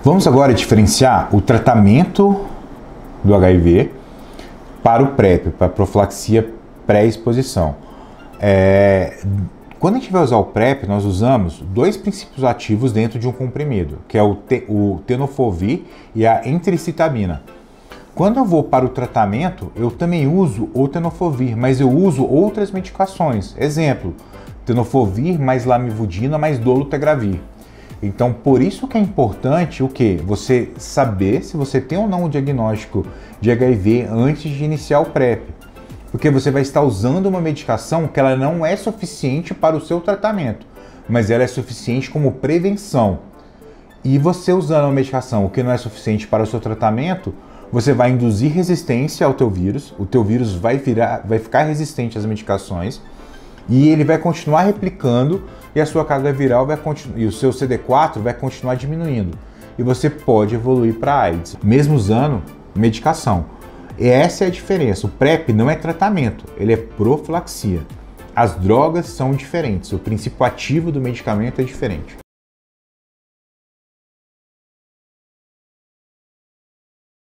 Vamos agora diferenciar o tratamento do HIV para o PrEP, para a profilaxia pré-exposição. Quando a gente vai usar o PrEP, nós usamos dois princípios ativos dentro de um comprimido, que é o tenofovir e a entricitabina. Quando eu vou para o tratamento, eu também uso o tenofovir, mas eu uso outras medicações. Exemplo, tenofovir mais lamivudina mais dolutegravir. Então, por isso que é importante o quê? Você saber se você tem ou não um diagnóstico de HIV antes de iniciar o PrEP. Porque você vai estar usando uma medicação que ela não é suficiente para o seu tratamento, mas ela é suficiente como prevenção. E você usando uma medicação que não é suficiente para o seu tratamento, você vai induzir resistência ao teu vírus, o teu vírus vai ficar resistente às medicações e ele vai continuar replicando e a sua carga viral vai continuar, e o seu CD4 vai continuar diminuindo. E você pode evoluir para AIDS, mesmo usando medicação. E essa é a diferença. O PrEP não é tratamento, ele é profilaxia. As drogas são diferentes, o princípio ativo do medicamento é diferente.